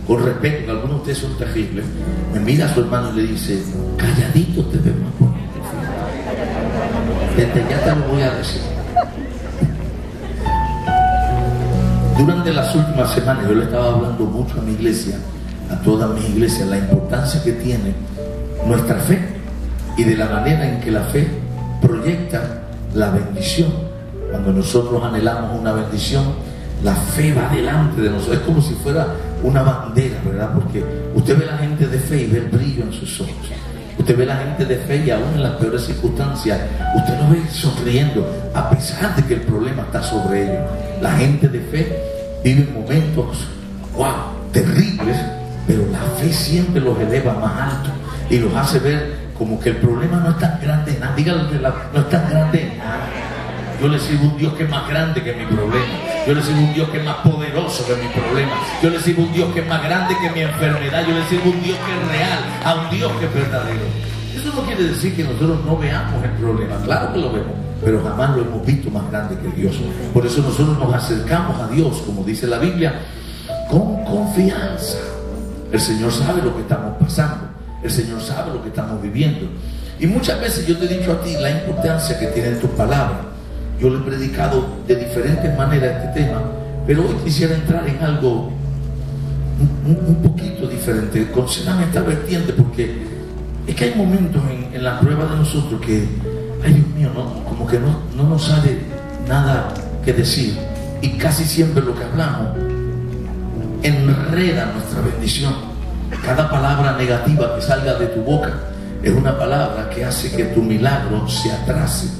con respeto, que algunos de ustedes son terribles, me mira a su hermano y le dice: calladito te ves más bonito. Desde ya te lo voy a decir. Durante las últimas semanas yo le estaba hablando mucho a mi iglesia, a todas mis iglesias, la importancia que tiene nuestra fe y de la manera en que la fe proyecta la bendición. Cuando nosotros anhelamos una bendición, la fe va delante de nosotros. Es como si fuera una bandera, ¿verdad? Porque usted ve a la gente de fe y ve el brillo en sus ojos. Usted ve a la gente de fe y aún en las peores circunstancias usted lo ve sonriendo, a pesar de que el problema está sobre ellos. La gente de fe vive momentos, wow, terribles, pero la fe siempre los eleva más alto y los hace ver como que el problema no es tan grande en nada. Dígalo, no es tan grande en nada. Yo le sirvo a un Dios que es más grande que mi problema. Yo le sirvo a un Dios que es más poderoso que mi problema. Yo le sirvo a un Dios que es más grande que mi enfermedad. Yo le sirvo a un Dios que es real, a un Dios que es verdadero. Eso no quiere decir que nosotros no veamos el problema. Claro que lo vemos, pero jamás lo hemos visto más grande que Dios. Por eso nosotros nos acercamos a Dios, como dice la Biblia, con confianza. El Señor sabe lo que estamos pasando. El Señor sabe lo que estamos viviendo. Y muchas veces yo te he dicho a ti la importancia que tienen tus palabras. Yo le he predicado de diferentes maneras este tema, pero hoy quisiera entrar en algo un poquito diferente. Considérame esta vertiente, porque es que hay momentos en la prueba de nosotros que, ay Dios mío, como que no nos sale nada que decir, y casi siempre lo que hablamos enreda nuestra bendición. Cada palabra negativa que salga de tu boca es una palabra que hace que tu milagro se atrase.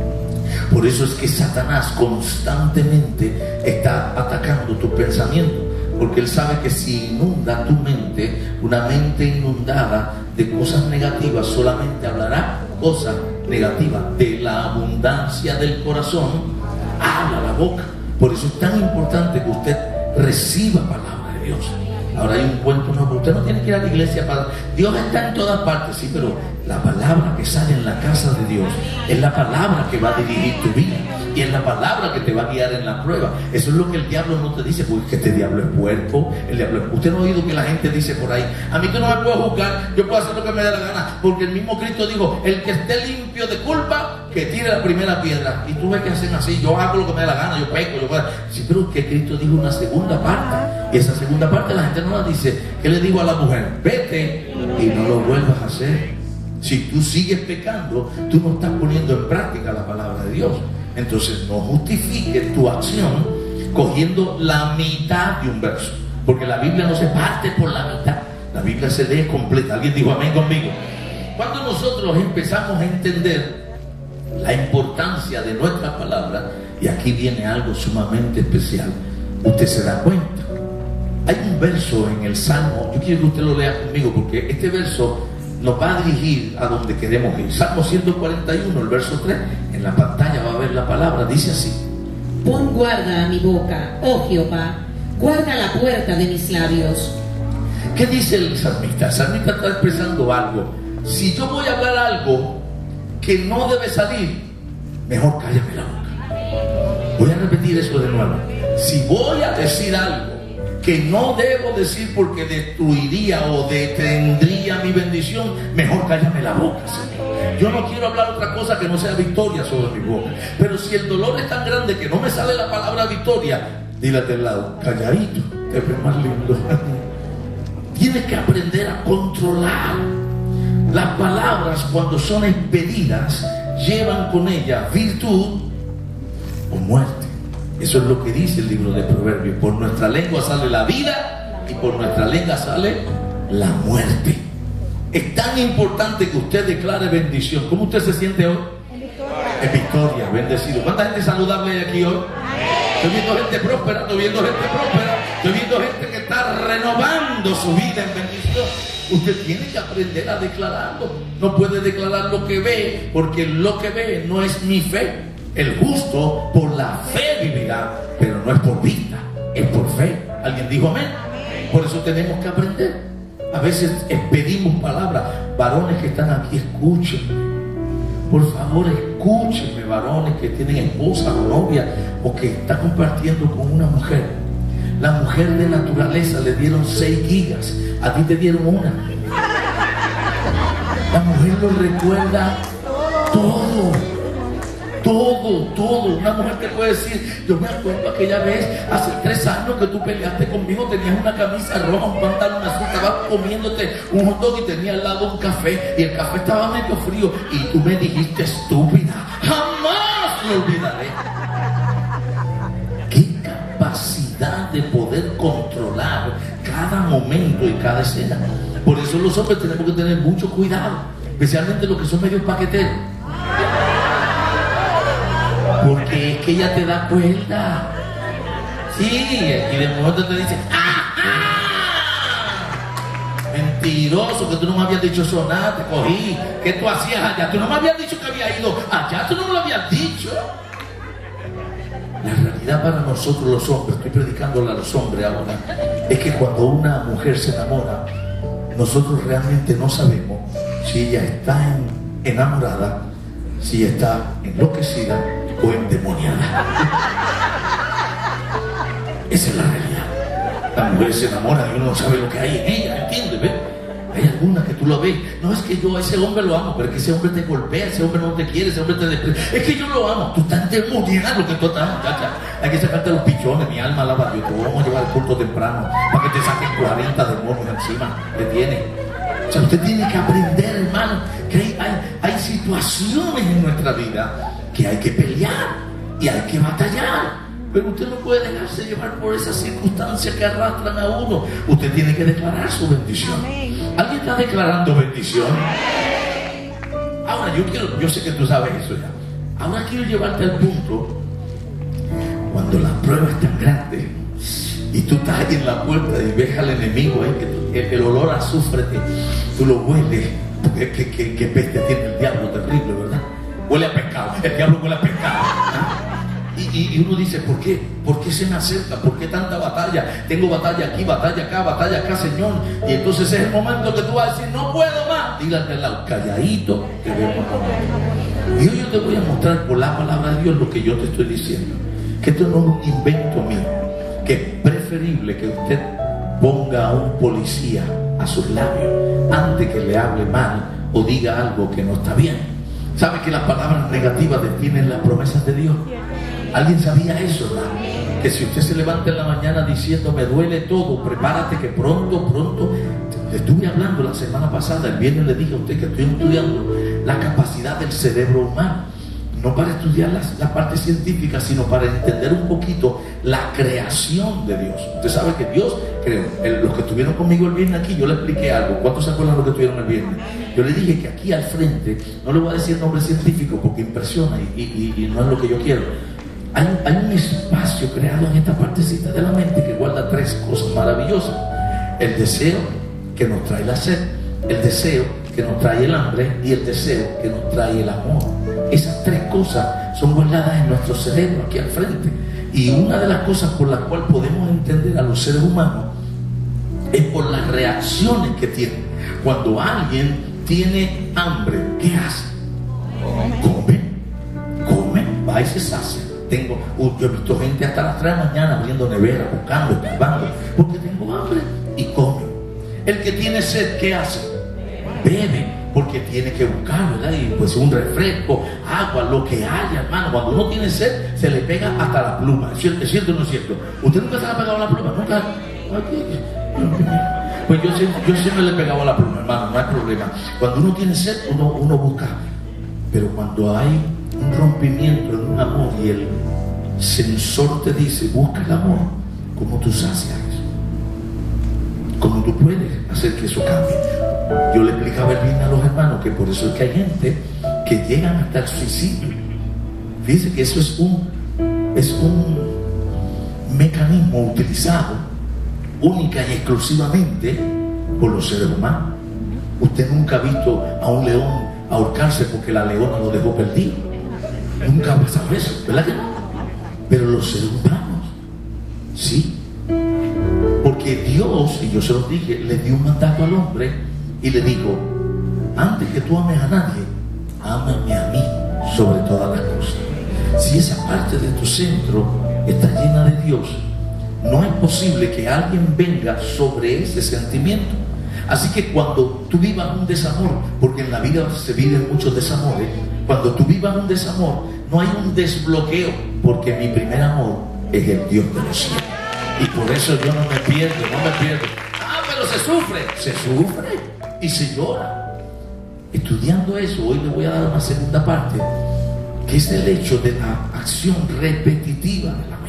Por eso es que Satanás constantemente está atacando tu pensamiento, porque él sabe que si inunda tu mente, una mente inundada de cosas negativas solamente hablará cosas negativas. De la abundancia del corazón habla la boca. Por eso es tan importante que usted reciba palabra de Dios. Ahora hay un cuento nuevo. Usted no tiene que ir a la iglesia para... Dios está en todas partes, sí, pero la palabra que sale en la casa de Dios es la palabra que va a dirigir tu vida, y es la palabra que te va a guiar en la prueba. Eso es lo que el diablo no te dice, porque es que este diablo es puerco. Usted no ha oído que la gente dice por ahí: a mí tú no me puedes juzgar, yo puedo hacer lo que me dé la gana, porque el mismo Cristo dijo: el que esté limpio de culpa, que tire la primera piedra. Y tú ves que hacen así: yo hago lo que me dé la gana, yo peco, yo puedo. Sí, pero que Cristo dijo una segunda parte, y esa segunda parte la gente no la dice. ¿Qué le digo a la mujer? Vete y no lo vuelvas a hacer. Si tú sigues pecando, tú no estás poniendo en práctica la palabra de Dios. Entonces no justifiques tu acción cogiendo la mitad de un verso, porque la Biblia no se parte por la mitad, la Biblia se lee completa. ¿Alguien dijo amén conmigo? Cuando nosotros empezamos a entender la importancia de nuestra palabra, y aquí viene algo sumamente especial, usted se da cuenta. Hay un verso en el Salmo, yo quiero que usted lo lea conmigo, porque este verso nos va a dirigir a donde queremos ir. Salmo 141, el verso 3, en la pantalla va a ver la palabra, dice así: pon guarda a mi boca, oh Jehová, guarda la puerta de mis labios. ¿Qué dice el salmista? El salmista está expresando algo. Si yo voy a hablar algo que no debe salir, mejor cállame la boca. Voy a repetir eso de nuevo. Si voy a decir algo que no debo decir porque destruiría o detendría mi bendición, mejor cállame la boca, Señor. Yo no quiero hablar otra cosa que no sea victoria sobre mi boca. Pero si el dolor es tan grande que no me sale la palabra victoria, dile al lado: calladito, te ves más lindo. Tienes que aprender a controlar las palabras. Cuando son expedidas, llevan con ellas virtud o muerte. Eso es lo que dice el libro de Proverbios: por nuestra lengua sale la vida y por nuestra lengua sale la muerte. Es tan importante que usted declare bendición. ¿Cómo usted se siente hoy? En victoria. En victoria, bendecido. ¿Cuánta gente saludable hay aquí hoy? Estoy viendo gente próspera, estoy viendo gente próspera, estoy viendo gente que está renovando su vida en bendición. Usted tiene que aprender a declararlo. No puede declarar lo que ve, porque lo que ve no es mi fe. El justo por la fe vivirá, pero no es por vista, es por fe. ¿Alguien dijo amén? Por eso tenemos que aprender. A veces pedimos palabras. Varones que están aquí, escúchenme. Por favor, escúchenme, varones que tienen esposa o novia, o que están compartiendo con una mujer. La mujer de naturaleza le dieron 6 gigas, a ti te dieron 1. La mujer lo recuerda todo. Todo. Una mujer te puede decir, yo me acuerdo aquella vez, hace 3 años que tú peleaste conmigo, tenías una camisa roja, un pantalón azul, estabas comiéndote un hot dog y tenía al lado un café, y el café estaba medio frío, y tú me dijiste, estúpida. Jamás lo olvidaré. Qué capacidad de poder controlar cada momento y cada escena. Por eso los hombres tenemos que tener mucho cuidado, especialmente los que son medio paqueteros. Porque es que ella te da cuenta. Sí, y de momento te dice, mentiroso, que tú no me habías dicho eso nada, te cogí. ¿Qué tú hacías allá? Tú no me habías dicho que había ido allá, tú no me lo habías dicho. La realidad para nosotros los hombres, estoy predicándole a los hombres ahora, es que cuando una mujer se enamora, nosotros realmente no sabemos si ella está enamorada, si está enloquecida o endemoniada. Esa es la realidad. Las mujeres se enamoran y uno no sabe lo que hay en ella, ¿entiendes? ¿Ves? Hay algunas que tú lo ves. No, es que yo a ese hombre lo amo, pero es que ese hombre te golpea, ese hombre no te quiere, ese hombre te desprecia. Es que yo lo amo. Tú estás endemoniada lo que tú estás, muchacha. Hay que sacarte los pichones, mi alma alaba a Dios. Te vamos a llevar al culto temprano para que te saquen 40 demonios encima que tiene. O sea, usted tiene que aprender, hermano, que hay situaciones en nuestra vida que hay que pelear y hay que batallar. Pero usted no puede dejarse llevar por esas circunstancias que arrastran a uno. Usted tiene que declarar su bendición. ¿Alguien está declarando bendición? Ahora yo sé que tú sabes eso ya. Ahora quiero llevarte al punto cuando la prueba es tan grande y tú estás ahí en la puerta y ves al enemigo que el olor a azufre tú lo hueles. ¿Qué peste tiene el diablo terrible, verdad? Huele a pescado. El diablo huele a pescado. Y uno dice, ¿por qué? ¿Por qué se me acerca? ¿Por qué tanta batalla? Tengo batalla aquí, batalla acá, Señor. Y entonces es el momento que tú vas a decir, no puedo más. Dígale al lado, calladito, te veo más. Y hoy yo te voy a mostrar por la palabra de Dios lo que yo te estoy diciendo. Que esto no es un invento mío. Que es preferible que usted ponga a un policía a sus labios antes que le hable mal o diga algo que no está bien. ¿Sabe que las palabras negativas detienen las promesas de Dios? ¿Alguien sabía eso, hermano? Que si usted se levanta en la mañana diciendo me duele todo, prepárate que pronto, le estuve hablando la semana pasada, el viernes le dije a usted que estoy estudiando la capacidad del cerebro humano, no para estudiar la parte científica, sino para entender un poquito la creación de Dios. Usted sabe que Dios creó. Los que estuvieron conmigo el viernes aquí, yo le expliqué algo. ¿Cuántos se acuerdan de los que estuvieron el viernes? Yo le dije que aquí al frente, no le voy a decir nombre científico porque impresiona y no es lo que yo quiero. Hay un espacio creado en esta partecita de la mente que guarda 3 cosas maravillosas: el deseo que nos trae la sed, el deseo que nos trae el hambre y el deseo que nos trae el amor. Esas 3 cosas son guardadas en nuestro cerebro aquí al frente. Y una de las cosas por las cuales podemos entender a los seres humanos es por las reacciones que tienen. Cuando alguien tiene hambre, ¿qué hace? Come, va y se sacia. Yo he visto gente hasta las 3 de la mañana abriendo nevera, buscando, escarbando, porque tengo hambre, y come. El que tiene sed, ¿qué hace? Bebe, porque tiene que buscar, ¿verdad? Y pues un refresco, agua, lo que haya, hermano. Cuando uno tiene sed, se le pega hasta la pluma. ¿Es cierto o no es cierto? ¿Usted nunca se le ha pegado la pluma? ¿Nunca? Pues yo siempre le he pegado a la pluma, hermano, no hay problema. Cuando uno tiene sed, uno busca. Pero cuando hay un rompimiento en un amor y el sensor te dice, busca el amor, ¿cómo tú sacias eso? ¿Cómo tú puedes hacer que eso cambie? Yo le explicaba el bien a los hermanos que por eso es que hay gente que llegan hasta el suicidio. Fíjense que eso es un mecanismo utilizado única y exclusivamente por los seres humanos. Usted nunca ha visto a un león ahorcarse porque la leona lo dejó perdido. Nunca ha pasado eso, ¿verdad que no? Pero los seres humanos, sí. Porque Dios, y yo se lo dije, le dio un mandato al hombre y le dijo, antes que tú ames a nadie, ámame a mí sobre todas las cosas. Si esa parte de tu centro está llena de Dios, no es posible que alguien venga sobre ese sentimiento. Así que cuando tú vivas un desamor, porque en la vida se viven muchos desamores, cuando tú vivas un desamor, no hay un desbloqueo, porque mi primer amor es el Dios de los cielos. Y por eso yo no me pierdo. Ah, pero se sufre y se llora. Estudiando eso, hoy le voy a dar una segunda parte, que es el hecho de la acción repetitiva de la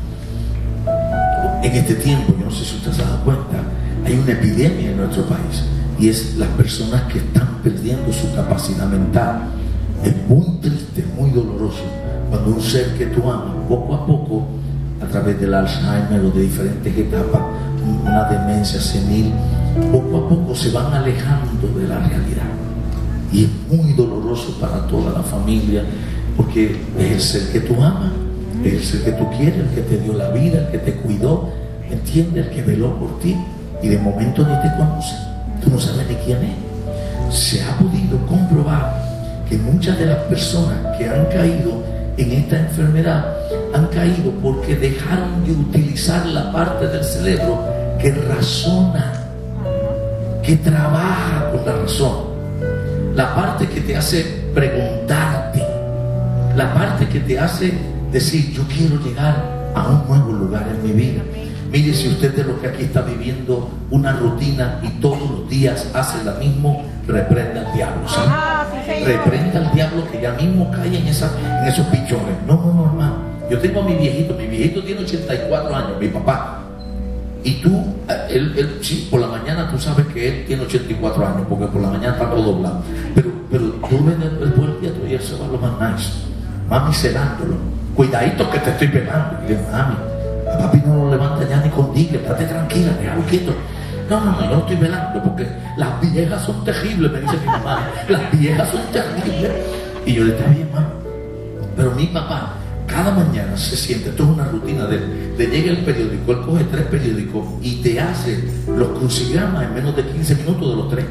mente. En este tiempo, yo no sé si usted se ha dado cuenta, hay una epidemia en nuestro país, y es las personas que están perdiendo su capacidad mental. Es muy triste, muy doloroso, cuando un ser que tú amas, poco a poco, a través del Alzheimer o de diferentes etapas, una demencia senil, poco a poco se van alejando de la realidad. Y es muy doloroso para toda la familia, porque es el ser que tú amas, es el ser que tú quieres, el que te dio la vida, el que te cuidó, ¿entiendes? El que veló por ti, y de momento ni te conoce, tú no sabes ni quién es. Se ha podido comprobar que muchas de las personas que han caído en esta enfermedad han caído porque dejaron de utilizar la parte del cerebro que razona, que trabaja con la razón, la parte que te hace preguntarte, la parte que te hace decir: yo quiero llegar a un nuevo lugar en mi vida. Mire, si usted de lo que aquí está viviendo una rutina y todos los días hace la misma, reprenda al diablo, ¿sabes? Reprenda al diablo que ya mismo cae en esos pichones. No, hermano. Yo tengo a mi viejito tiene 84 años, mi papá. Y tú, él sí, por la mañana tú sabes que él tiene 84 años, porque por la mañana está todo doblado. Pero tú ves el buen día y él se va a lo más nice. Mami celándolo. Cuidadito que te estoy pegando. Y le digo: mami, a papi no lo levanta ya ni con dique, estate tranquila, déjalo quieto. No, yo no estoy velando, porque las viejas son terribles, me dice mi mamá. Las viejas son terribles. Y yo le digo: está bien, mamá. Pero mi papá, cada mañana se siente, esto es una rutina de él, le llega el periódico, él coge 3 periódicos y te hace los crucigramas en menos de 15 minutos de los 3.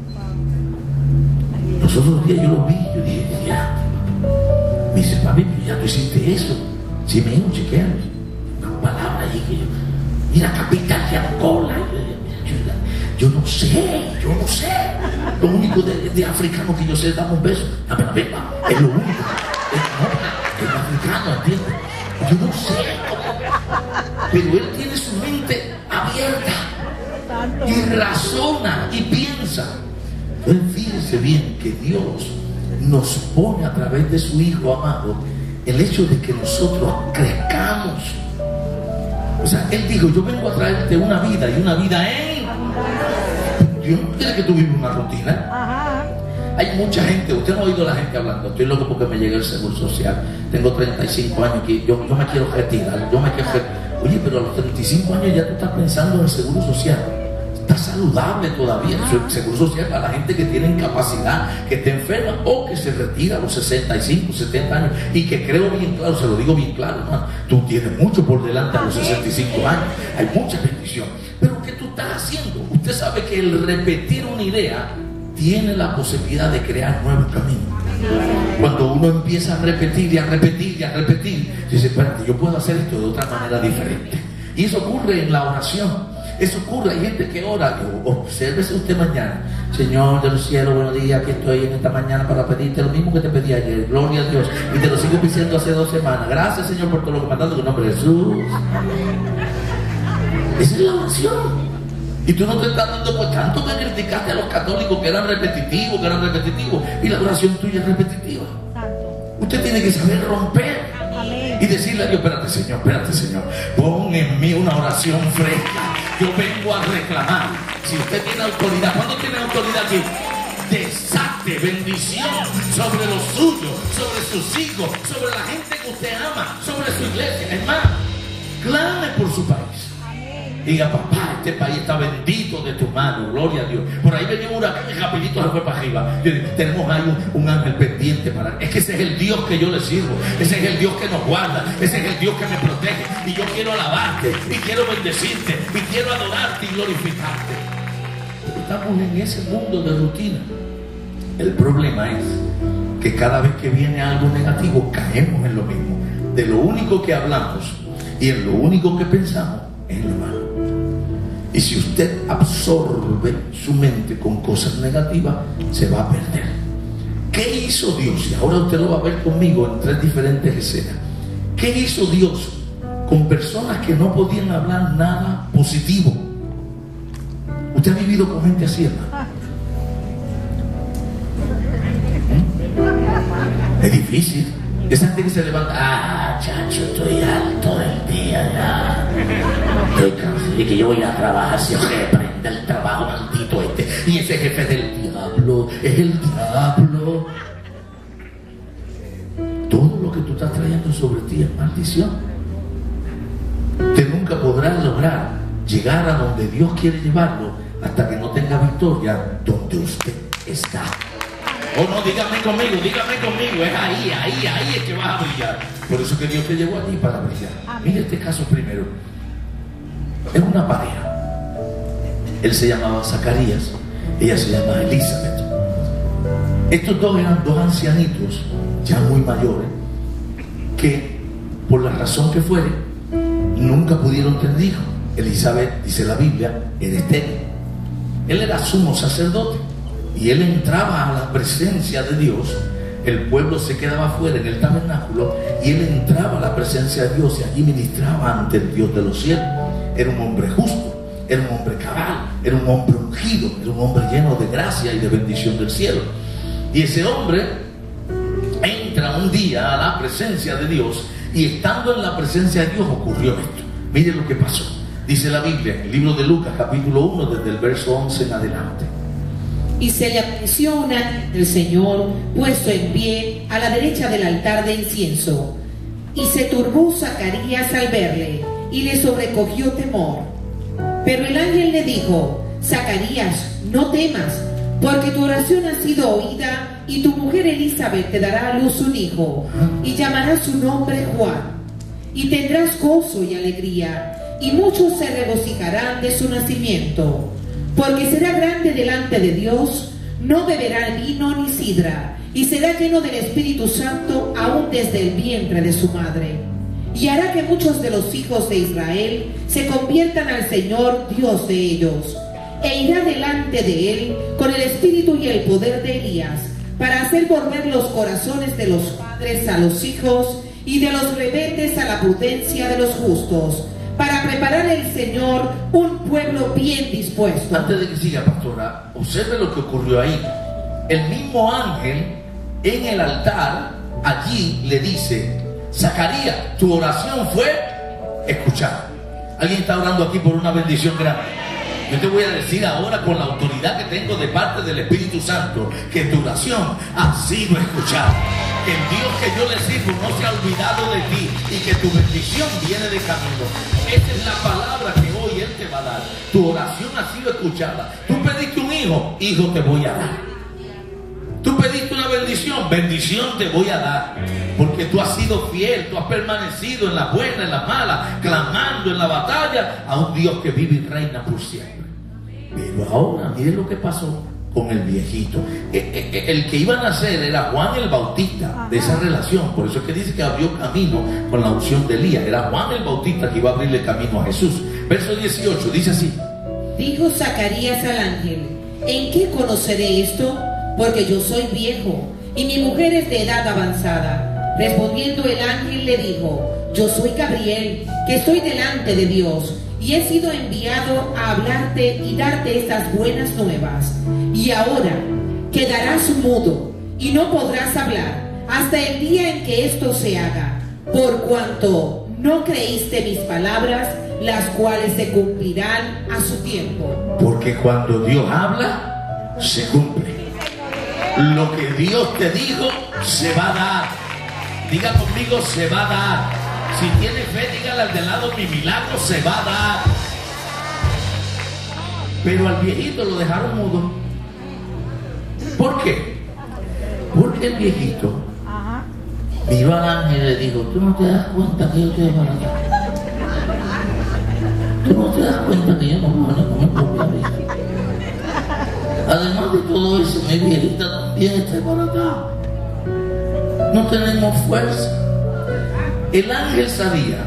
Los otros días yo lo vi, yo dije: ya. Me dice: papi, ya tú hiciste eso. Sí, me dijo: chequealo. Una palabra allí que yo, mira, capital de Angola. Yo no sé. Lo único de africano que yo sé es dar un beso. Dame la beba, es lo único. Es africano, ¿entiendes? Yo no sé cómo. Pero él tiene su mente abierta y razona y piensa. Entonces, fíjense bien que Dios nos pone a través de su Hijo amado el hecho de que nosotros crezcamos. O sea, Él dijo: yo vengo a traerte una vida, y una vida en... Dios no quiere que tú vivas una rutina. Ajá. Hay mucha gente, usted no ha oído a la gente hablando: estoy loco porque me llegue el seguro social, tengo 35 años, que yo me quiero retirar, Oye, pero a los 35 años ya tú estás pensando en el seguro social. Está saludable todavía. El seguro social para la gente que tiene incapacidad, que está enferma o que se retira a los 65, 70 años. Y que creo bien claro, se lo digo bien claro, hermano, tú tienes mucho por delante a los 65 años. Hay mucha bendición. Pero ¿qué tú estás haciendo? Usted sabe que el repetir una idea tiene la posibilidad de crear nuevos caminos. Cuando uno empieza a repetir y a repetir y a repetir, dice: espérate, yo puedo hacer esto de otra manera diferente. Y eso ocurre en la oración. Eso ocurre, hay gente que ora. Obsérvese usted mañana: Señor de los cielos, buenos días, aquí estoy en esta mañana para pedirte lo mismo que te pedí ayer. Gloria a Dios. Y te lo sigo diciendo hace 2 semanas. Gracias, Señor, por todo lo que me has dado en el nombre de Jesús. Esa es la oración. Y tú no te estás dando por tanto que criticaste a los católicos que eran repetitivos, y la oración tuya es repetitiva. Usted tiene que saber romper y decirle a Dios: espérate, Señor, pon en mí una oración fresca. Yo vengo a reclamar. Si usted tiene autoridad, ¿cuándo tiene autoridad aquí? Desate bendición sobre los suyos, sobre sus hijos, sobre la gente que usted ama, sobre su iglesia. Hermano, clame por su país. Diga: papá, este país está bendito de tu mano, gloria a Dios. Por ahí venía un huracán y rapidito se fue para arriba. Yo digo: tenemos ahí un ángel pendiente para... Es que ese es el Dios que yo le sirvo. Ese es el Dios que nos guarda. Ese es el Dios que me protege. Y yo quiero alabarte, y quiero bendecirte, y quiero adorarte y glorificarte. Pero estamos en ese mundo de rutina. El problema es que cada vez que viene algo negativo, caemos en lo mismo. De lo único que hablamos Y en lo único que pensamos es en lo malo. Y si usted absorbe su mente con cosas negativas, se va a perder. ¿Qué hizo Dios? Y ahora usted lo va a ver conmigo en 3 diferentes escenas. ¿Qué hizo Dios con personas que no podían hablar nada positivo? ¿Usted ha vivido con gente así, hermano? Es difícil. Esa gente que se levanta, chacho, estoy alto del día ya. Estoy cansado de que yo voy a trabajar, si reprende el trabajo maldito este. Y ese jefe del diablo, es el diablo. Todo lo que tú estás trayendo sobre ti es maldición. Usted nunca podrá lograr llegar a donde Dios quiere llevarlo hasta que no tenga victoria donde usted está. Oh no, dígame conmigo, es ahí es que vas a brillar. Por eso que Dios te llevó allí para brillar. Mire este caso primero. Es una pareja. Él se llamaba Zacarías, ella se llama Elizabeth. Estos dos eran dos ancianitos, ya muy mayores, que por la razón que fuere, nunca pudieron tener hijos. Elizabeth, dice la Biblia, era estéril. Él era sumo sacerdote. Y él entraba a la presencia de Dios, el pueblo se quedaba afuera en el tabernáculo y él entraba a la presencia de Dios y allí ministraba ante el Dios de los cielos. Era un hombre justo, era un hombre cabal, era un hombre ungido, era un hombre lleno de gracia y de bendición del cielo. Y ese hombre entra un día a la presencia de Dios y estando en la presencia de Dios ocurrió esto. Mire lo que pasó. Dice la Biblia, en el libro de Lucas, capítulo 1, desde el verso 11 en adelante. Y se le apareció un ángel del Señor puesto en pie a la derecha del altar de incienso. Y se turbó Zacarías al verle, y le sobrecogió temor. Pero el ángel le dijo: Zacarías, no temas, porque tu oración ha sido oída, y tu mujer Elizabeth te dará a luz un hijo, y llamarás su nombre Juan. Y tendrás gozo y alegría, y muchos se regocijarán de su nacimiento. Porque será grande delante de Dios, no beberá vino ni sidra, y será lleno del Espíritu Santo aún desde el vientre de su madre. Y hará que muchos de los hijos de Israel se conviertan al Señor Dios de ellos. E irá delante de él con el espíritu y el poder de Elías, para hacer volver los corazones de los padres a los hijos, y de los rebeldes a la prudencia de los justos, para preparar el Señor un pueblo bien dispuesto. Antes de que siga, pastora, observe lo que ocurrió ahí. El mismo ángel en el altar allí le dice: Zacarías, tu oración fue escuchada. ¿Alguien está orando aquí por una bendición grande? Yo te voy a decir ahora, con la autoridad que tengo de parte del Espíritu Santo, que tu oración ha sido escuchada. Que el Dios que yo le sirvo no se ha olvidado de ti y que tu bendición viene de camino. Esa es la palabra que hoy Él te va a dar. Tu oración ha sido escuchada. Tú pediste un hijo, hijo te voy a dar. Tú pediste una bendición, bendición te voy a dar. Porque tú has sido fiel, tú has permanecido en las buenas, en las malas, clamando en la batalla a un Dios que vive y reina por siempre. Pero ahora, miren lo que pasó con el viejito. El que iba a nacer era Juan el Bautista, de esa relación. Por eso es que dice que abrió camino con la unción de Elías. Era Juan el Bautista que iba a abrirle camino a Jesús. Verso 18, dice así: Dijo Zacarías al ángel: ¿En qué conoceré esto? Porque yo soy viejo y mi mujer es de edad avanzada. Respondiendo el ángel le dijo: Yo soy Gabriel, que estoy delante de Dios, y he sido enviado a hablarte y darte estas buenas nuevas. Y ahora quedarás mudo y no podrás hablar hasta el día en que esto se haga, por cuanto no creíste mis palabras, las cuales se cumplirán a su tiempo. Porque cuando Dios habla, se cumple. Lo que Dios te dijo, se va a dar. Diga conmigo: se va a dar. Si tiene fe, dígale al de lado: mi milagro se va a dar. Pero al viejito lo dejaron mudo. ¿Por qué? Porque el viejito miró al ángel y le dijo: ¿tú no te das cuenta que yo estoy embarazado? ¿Tú no te das cuenta que yo no puedo ni comer propia vida? Además de todo eso, mi viejita también está embarazada. No tenemos fuerza. El ángel sabía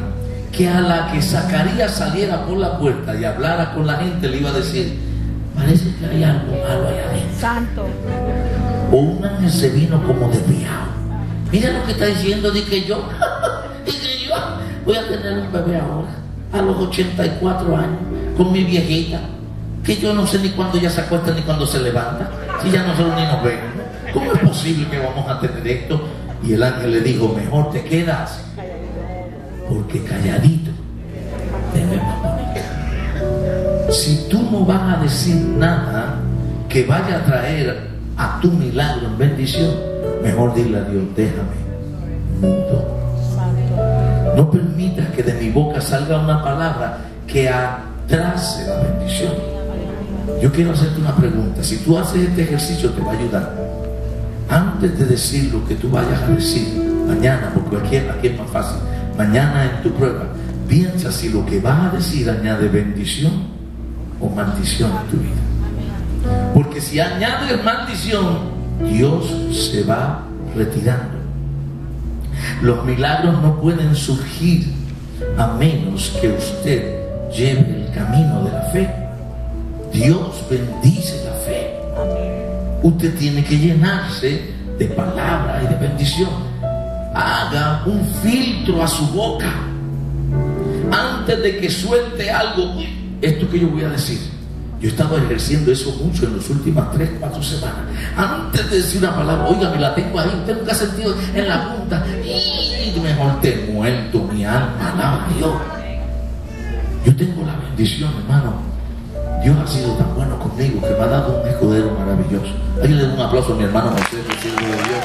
que a la que Zacarías saliera por la puerta y hablara con la gente, le iba a decir: parece que hay algo malo allá adentro. Santo. O un ángel se vino como desviado. Mira lo que está diciendo, di que yo voy a tener un bebé ahora, a los 84 años, con mi viejita, que yo no sé ni cuándo ella se acuesta ni cuándo se levanta, si ya nosotros ni nos vemos. ¿Cómo es posible que vamos a tener esto? Y el ángel le dijo: mejor te quedas, porque calladito te ves más bonito. Si tú no vas a decir nada que vaya a traer a tu milagro en bendición, mejor dile a Dios: déjame mudo. No permitas que de mi boca salga una palabra que atrase la bendición. Yo quiero hacerte una pregunta. Si tú haces este ejercicio, te va a ayudar. Antes de decir lo que tú vayas a decir mañana, porque aquí es más fácil, mañana en tu prueba, piensa si lo que vas a decir añade bendición o maldición a tu vida. Porque si añades maldición, Dios se va retirando. Los milagros no pueden surgir a menos que usted lleve el camino de la fe. Dios bendice la fe. Usted tiene que llenarse de palabra y de bendición. Haga un filtro a su boca antes de que suelte algo. Esto que yo voy a decir, yo he estado ejerciendo eso mucho en las últimas 3-4 semanas. Antes de decir una palabra, oiga, me la tengo ahí, usted nunca ha sentido en la punta, y mejor te muerto mi alma, alaba a Dios. Yo tengo la bendición, hermano. Dios ha sido tan bueno conmigo que me ha dado un escudero maravilloso. Ahí le doy un aplauso a mi hermano José, el siervo de Dios.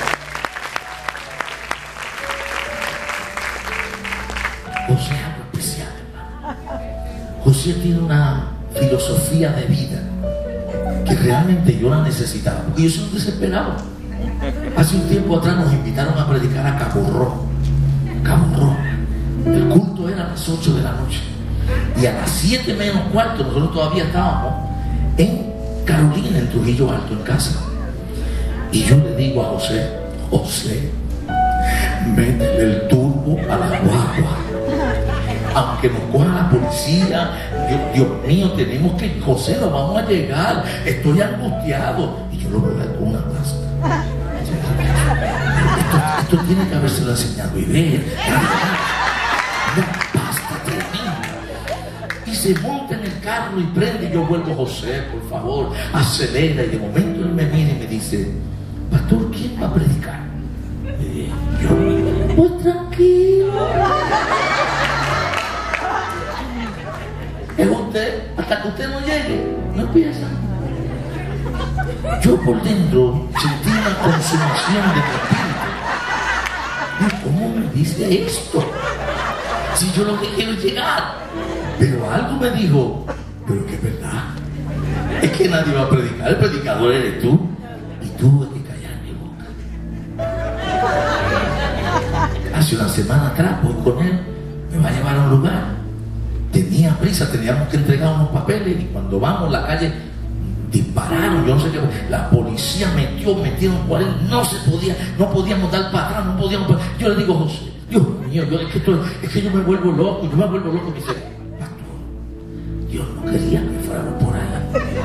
José es algo especial, hermano. José tiene una filosofía de vida que realmente yo la necesitaba, porque yo soy un desesperado. Hace un tiempo atrás nos invitaron a predicar a Cabo Rojo. El culto era a las 8 de la noche y a las 7 menos cuarto nosotros todavía estábamos en Carolina, en Trujillo Alto, en casa. Y yo le digo a José: José, métele el turbo a la guagua, aunque nos coja la policía. Dios mío, tenemos que, José, no vamos a llegar, estoy angustiado. Y yo lo veo con una pasta. Esto tiene que habérselo enseñado y ver una pasta tremenda. Y se monta en el carro y prende. Y yo vuelvo: José, por favor, acelera. Y de momento él me mira y me dice: pastor, ¿quién va a predicar? Yo: pues tranquilo, es usted, hasta que usted no llegue, no empieza. Yo por dentro sentí una consumación de mi espíritu. ¿Cómo me dice esto? Si yo lo que quiero es llegar. Pero algo me dijo: pero que es verdad, es que nadie va a predicar, el predicador eres tú. Y tuve que callar mi boca. Hace una semana atrás voy con él, me va a llevar a un lugar. Tenía prisa, teníamos que entregar unos papeles, y cuando vamos a la calle dispararon, yo no sé qué, la policía metieron 40, no se podía, no podíamos dar para atrás, no podíamos. Yo le digo: José, Dios mío, es que yo me vuelvo loco, y me dice: pastor, Dios no quería que fuéramos por ahí.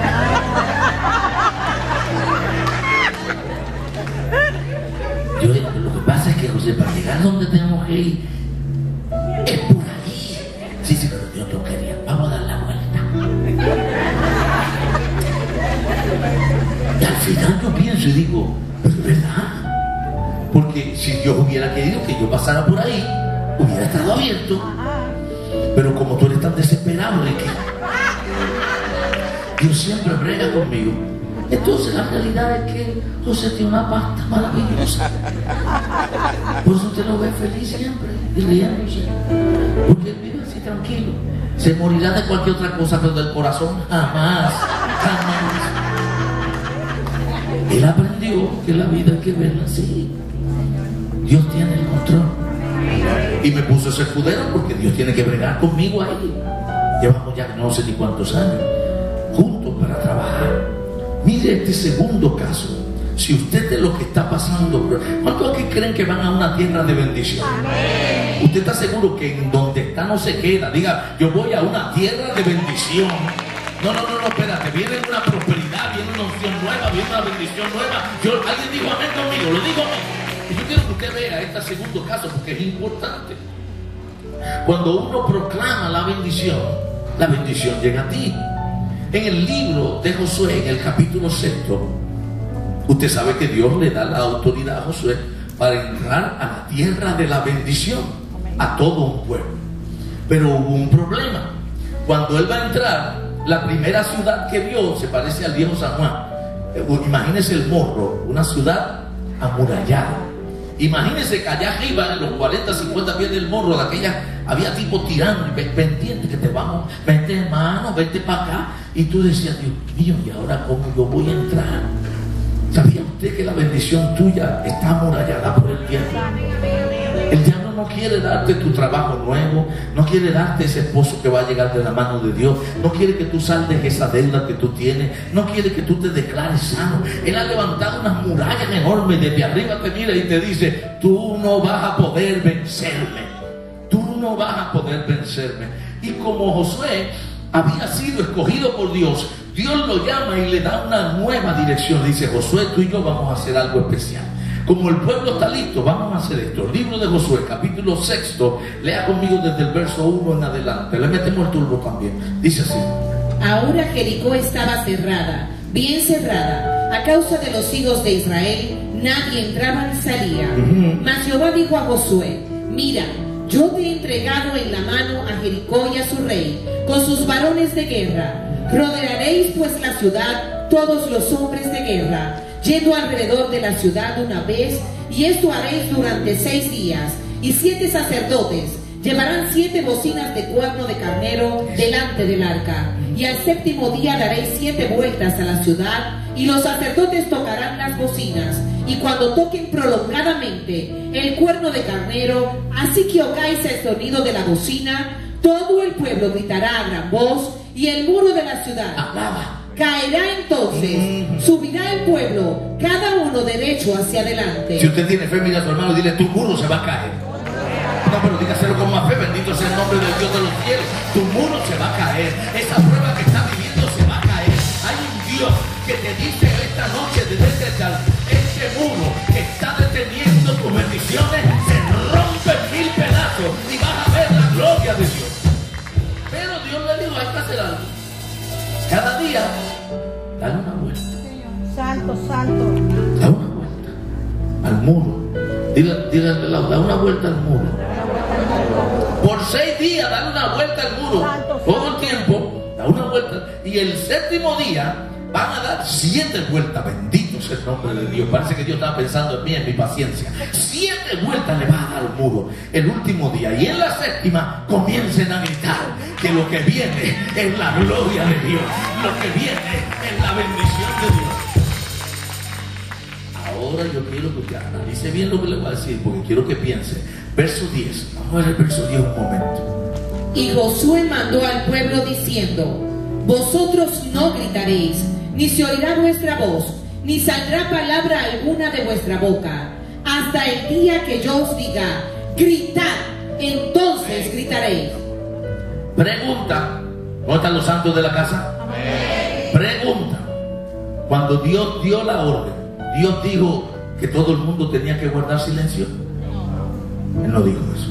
Yo digo: lo que pasa es que, José, para llegar donde tenemos que ir es por ahí. Sí, pero Dios no quería, vamos a dar la vuelta. Y al final yo pienso y digo: pero es verdad, porque si Dios hubiera querido que yo pasara por ahí, hubiera estado abierto. Pero como tú eres tan desesperado de que Dios siempre brega conmigo, entonces la realidad es que José tiene una pasta maravillosa. Por eso usted lo ve feliz siempre y riéndose, porque él vive así tranquilo. Se morirá de cualquier otra cosa, pero del corazón jamás. Él aprendió que la vida hay que verla así. Dios tiene el control. Y me puso ese escudero porque Dios tiene que bregar conmigo ahí. Llevamos ya no sé ni cuántos años juntos para trabajar. Mire este segundo caso. Si usted de lo que está pasando, ¿cuántos aquí creen que van a una tierra de bendición? Amén. ¿Usted está seguro que en donde esta no se queda. Diga, yo voy a una tierra de bendición. No, espérate, viene una prosperidad, viene una opción nueva, viene una bendición nueva. Alguien dijo amén conmigo, lo digo amén. Y yo quiero que usted vea este segundo caso porque es importante. Cuando uno proclama la bendición llega a ti. En el libro de Josué, en el capítulo 6, usted sabe que Dios le da la autoridad a Josué para entrar a la tierra de la bendición, a todo un pueblo. Pero hubo un problema. Cuando él va a entrar, la primera ciudad que vio se parece al viejo San Juan. Imagínese el Morro, una ciudad amurallada. Imagínese que allá arriba, en los 40, 50 pies del Morro, de aquella, había tipo tirando y pendiente que te vamos, vente hermano, vente para acá. Y tú decías, Dios mío, ¿y ahora cómo yo voy a entrar? ¿Sabía usted que la bendición tuya está amurallada por el diablo? El diablo no quiere darte tu trabajo nuevo, no quiere darte ese esposo que va a llegar de la mano de Dios, no quiere que tú saldes esa deuda que tú tienes, no quiere que tú te declares sano. Él ha levantado unas murallas enormes, desde arriba te mira y te dice, tú no vas a poder vencerme, tú no vas a poder vencerme. Y como Josué había sido escogido por Dios, Dios lo llama y le da una nueva dirección. Dice, Josué, tú y yo vamos a hacer algo especial. Como el pueblo está listo, vamos a hacer esto. El libro de Josué, capítulo 6, lea conmigo desde el verso 1 en adelante. Le metemos el turbo también. Dice así. Ahora Jericó estaba cerrada, bien cerrada, a causa de los hijos de Israel, nadie entraba ni salía. Mas Jehová dijo a Josué, mira, yo te he entregado en la mano a Jericó y a su rey, con sus varones de guerra. Rodearéis pues la ciudad, todos los hombres de guerra, yendo alrededor de la ciudad una vez, y esto haréis durante 6 días. Y 7 sacerdotes llevarán 7 bocinas de cuerno de carnero delante del arca. Y al 7º día daréis 7 vueltas a la ciudad, y los sacerdotes tocarán las bocinas. Y cuando toquen prolongadamente el cuerno de carnero, así que oigáis el sonido de la bocina, todo el pueblo gritará a gran voz, y el muro de la ciudad caerá entonces, subirá el pueblo, cada uno derecho hacia adelante. Si usted tiene fe, mira a su hermano y dile, tu muro se va a caer. No, pero dígaselo con más fe, bendito sea el nombre del Dios de los cielos. Tu muro se va a caer, esa prueba que estás viviendo se va a caer. Hay un Dios que te dice esta noche desde este muro que está deteniendo tus bendiciones, se rompe en 1000 pedazos y vas a ver la gloria de Dios. Pero Dios le dijo, hay que hacer algo. Cada día, dale una vuelta. Santo. Da una vuelta al muro. Dile al lado, da una vuelta al muro. Por 6 días, dale una vuelta al muro. Todo el tiempo, da una vuelta. Y el 7º día, van a dar 7 vueltas. Bendito sea el nombre de Dios. Parece que Dios estaba pensando en mí, en mi paciencia. 7 vueltas le va a dar al muro el último día. Y en la 7ª comiencen a gritar que lo que viene es la gloria de Dios. Lo que viene es la bendición de Dios. Ahora yo quiero que usted analice bien lo que le voy a decir, porque quiero que piense. Verso 10. Vamos a ver el verso 10 un momento. Y Josué mandó al pueblo diciendo, vosotros no gritaréis, ni se oirá vuestra voz, ni saldrá palabra alguna de vuestra boca, hasta el día que yo os diga, gritad, entonces gritaréis. Pregunta, ¿dónde están los santos de la casa? Amén. Pregunta, cuando Dios dio la orden, Dios dijo que todo el mundo tenía que guardar silencio. Él no dijo eso.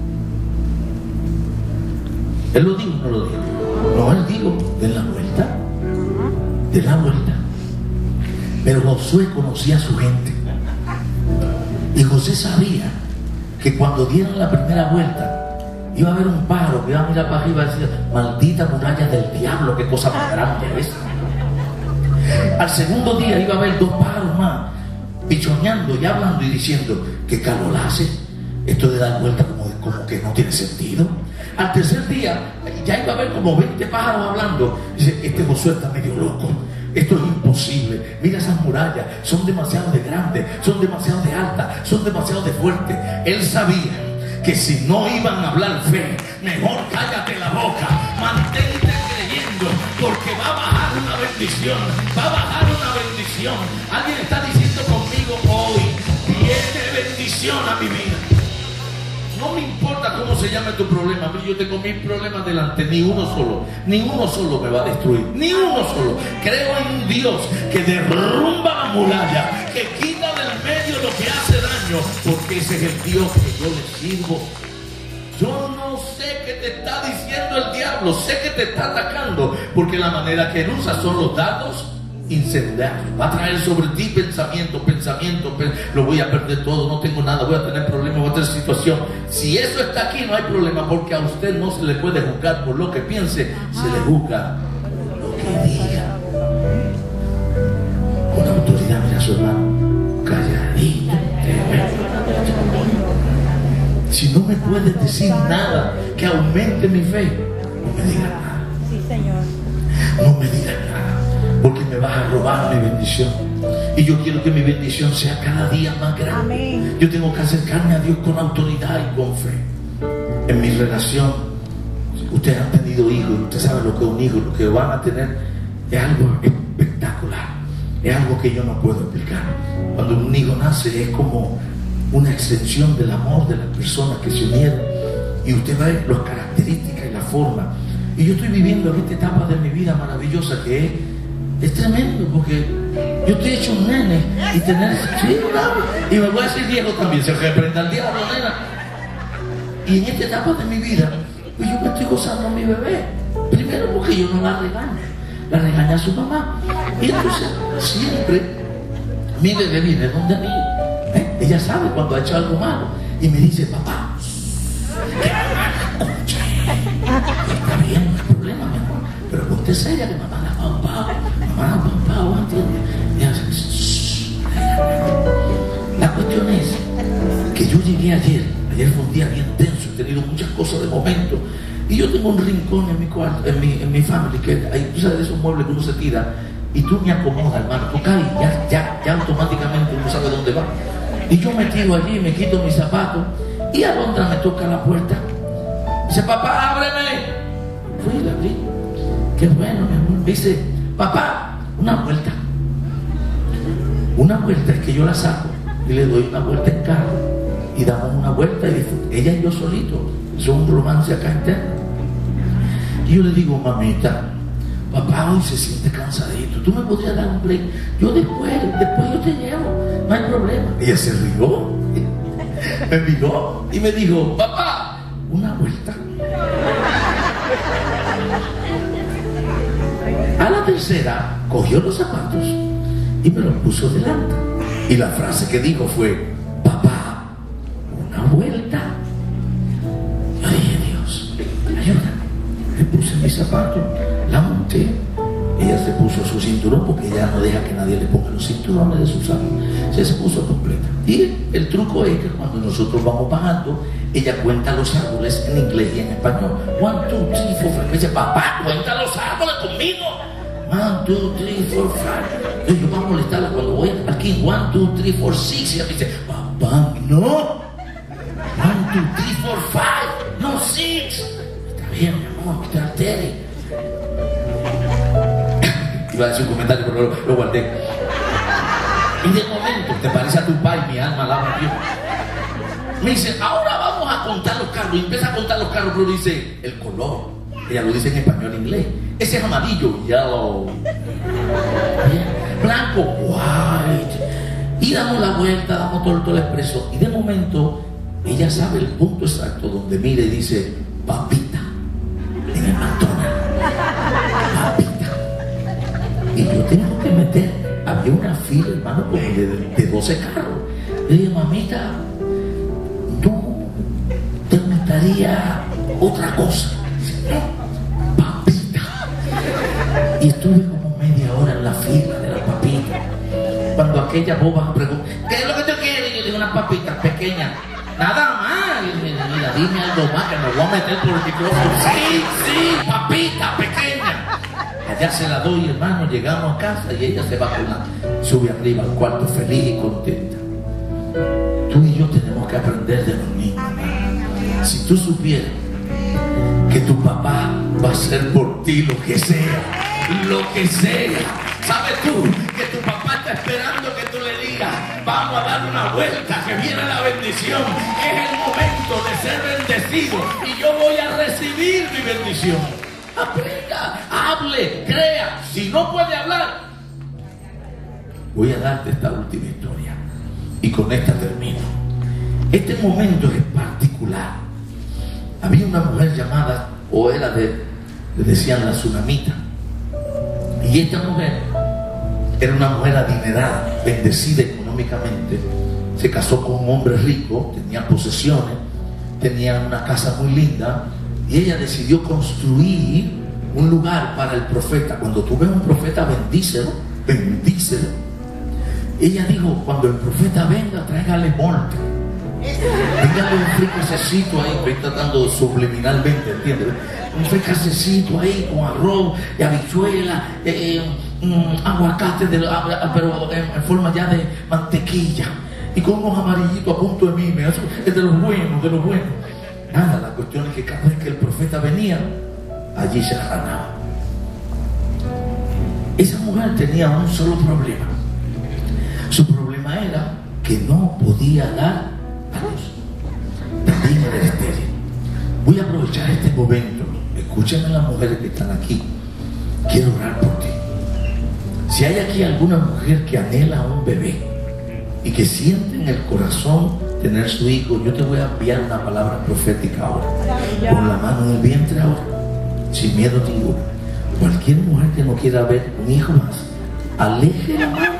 Él lo dijo, no lo dijo. No, él dijo, den la vuelta. Den la vuelta. Pero Josué conocía a su gente. Y José sabía que cuando dieron la primera vuelta, iba a haber un pájaro que iba a mirar para arriba y decir, maldita muralla del diablo, qué cosa más grande es esa. Al segundo día iba a haber 2 pájaros más, pichoneando y hablando y diciendo, ¿qué calor hace? Esto de dar vuelta como que no tiene sentido. Al tercer día ya iba a haber como 20 pájaros hablando. Dice, este Josué está medio loco. Esto es imposible. Mira esas murallas, son demasiado de grandes, son demasiado de altas, son demasiado de fuertes. Él sabía que si no iban a hablar fe, mejor cállate la boca, mantente creyendo, porque va a bajar una bendición, va a bajar una bendición. Alguien está diciendo conmigo hoy, viene bendición a mi vida. no me importa cómo se llame tu problema. A mí yo tengo 1000 problemas delante, ni uno solo me va a destruir, ni uno solo. Creo en un Dios que derrumba la muralla, que quita del medio lo que hace daño, porque ese es el Dios que yo le sirvo. Yo no sé qué te está diciendo el diablo, sé que te está atacando, porque la manera que él usa son los datos incendiarios. Va a traer sobre ti pensamiento, lo voy a perder todo, no tengo nada, voy a tener problemas, voy a tener situación. Si eso está aquí, no hay problema, porque a usted no se le puede juzgar por lo que piense, se le juzga lo que diga. Con autoridad, mira a su hermano, calladito. Si no me puedes decir nada que aumente mi fe, no me digas nada. Sí, Señor. No me digas nada, porque me vas a robar mi bendición. Y yo quiero que mi bendición sea cada día más grande. Amén. Yo tengo que acercarme a Dios con autoridad y con fe. En mi relación, ustedes han tenido hijos, usted sabe lo que es un hijo, lo que van a tener es algo espectacular. Es algo que yo no puedo explicar. Cuando un hijo nace es como una extensión del amor de las personas que se unieron, y usted ve las características y la forma. Y yo estoy viviendo esta etapa de mi vida maravillosa que es tremendo, porque yo estoy hecho un nene y tener, sí, claro, y me voy a decir viejo también, se reprenda al diablo, nena. Y en esta etapa de mi vida, pues yo me estoy gozando a mi bebé. Primero porque yo no la regaño, la regaña a su mamá. Y entonces siempre mi bebé viene donde mí. Ella sabe cuando ha hecho algo malo y me dice, papá, que mamá la escuche. Está bien, no hay problema, mi amor, pero ponte seria que mamá la pampao, ¿entiendes? Y hace, la cuestión es que yo llegué ayer fue un día bien tenso, he tenido muchas cosas de momento, y yo tengo un rincón en mi cuarto, en mi family, que hay, tú sabes, de esos muebles que uno se tira y tú me acomodas, hermano, tú caes, ya automáticamente uno sabe dónde va. Y yo me tiro allí, me quito mis zapatos, y Alondra me toca la puerta. Dice, papá, ábreme. Fui y la abrí. Qué bueno, mi amor. Me dice, papá, una vuelta. Una vuelta es que yo la saco y le doy una vuelta en carro y damos una vuelta y ella y yo solitos. Eso es un romance acá interno. Y yo le digo, mamita, papá hoy se siente cansadito, tú me podrías dar un break. Yo después yo te llevo, no hay problema. Ella se rió, me miró y me dijo, papá, una vuelta. A la tercera cogió los zapatos y me los puso delante, y la frase que dijo fue, papá, una vuelta. Yo dije, Dios, ayúdame. Le puse mis zapatos, la monté, ella se puso su cinturón, porque ella no deja que nadie le ponga los cinturones de sus amos, se puso completa. Y el truco es que cuando nosotros vamos bajando, ella cuenta los árboles en inglés y en español. 1, 2, 3, 4, 5. Me dice, papá, cuenta los árboles conmigo. 1, 2, 3, 4, 5. Entonces yo voy a molestarla cuando voy aquí. 1, 2, 3, 4, 6. Y ella me dice, papá, no. 1, 2, 3, 4, 5. No, 6. Está bien, mi amor, Mr. Terry. Iba a decir un comentario, pero lo guardé. Y de momento, te parece a tu pai, mi alma alaba a Dios. Me dice, ahora vamos a contar los carros. Y empieza a contar los carros, pero dice el color. Ella lo dice en español e inglés. Ese es amarillo, yellow. Blanco, white. Y damos la vuelta, damos todo el expreso. Y de momento, ella sabe el punto exacto donde mira y dice, papita, en el McDonald's. Papita. Y yo tengo que meter. Había una fila, hermano, como de 12 carros. Le dije, mamita, ¿tú te gustaría otra cosa? No, papita. Y estuve como media hora en la fila de la papita. Cuando aquella boba me preguntó, ¿qué es lo que tú quieres? Y yo digo, unas papitas pequeñas. Nada más. Y yo, mira, dime algo más que me voy a meter por el micrófono. Sí, papita pequeña. Allá se la doy, hermano, llegamos a casa y ella se va con la, sube arriba al cuarto feliz y contenta. Tú y yo tenemos que aprender de los niños, hermano. Si tú supieras que tu papá va a hacer por ti lo que sea, ¿Sabes tú que tu papá está esperando que tú le digas, vamos a dar una vuelta, que viene la bendición? Es el momento de ser bendecido y yo voy a recibir mi bendición. Aprenda, hable, crea. Si no puede hablar, voy a darte esta última historia y con esta termino. Este momento es particular. Había una mujer llamada, o era le decían la Tsunamita, y esta mujer era una mujer adinerada, bendecida económicamente. Se casó con un hombre rico, tenía posesiones, tenía una casa muy linda, y ella decidió construir un lugar para el profeta. Cuando tú ves un profeta, bendícelo, bendícelo. Ella dijo, cuando el profeta venga, tráigale monte, téngale un fricasecito ahí. Estoy tratando subliminalmente, ¿entiendes? Un fricasecito ahí con arroz y habichuela, aguacate, pero en forma ya de mantequilla, y con unos amarillitos a punto de mime. Eso es de los buenos, de los buenos. Nada, la cuestión es que cada vez que el profeta venía, allí se arranaba. Esa mujer tenía un solo problema. Su problema era que no podía dar a luz. También era estéril. Voy a aprovechar este momento. Escúchame, las mujeres que están aquí. Quiero orar por ti. Si hay aquí alguna mujer que anhela un bebé y que siente en el corazón tener su hijo, yo te voy a enviar una palabra profética ahora. Pon la mano en el vientre ahora, sin miedo ninguno. Cualquier mujer que no quiera ver un hijo más, aleje la mano.